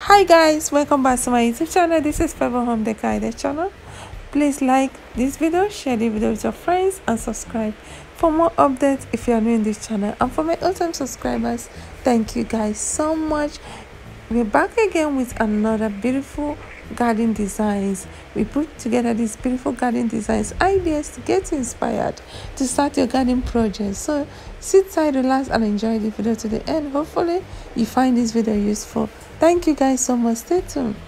Hi guys, welcome back to my YouTube channel. This is Favour Home Decor channel. Please like this video, share the video with your friends, and subscribe for more updates if you are new in this channel. And for my old-time subscribers, thank you guys so much. We're back again with another beautiful garden designs. We put together these beautiful garden designs ideas to get you inspired to start your garden project. So sit tight, relax, and enjoy the video to the end. Hopefully you find this video useful. Thank you guys so much. Stay tuned.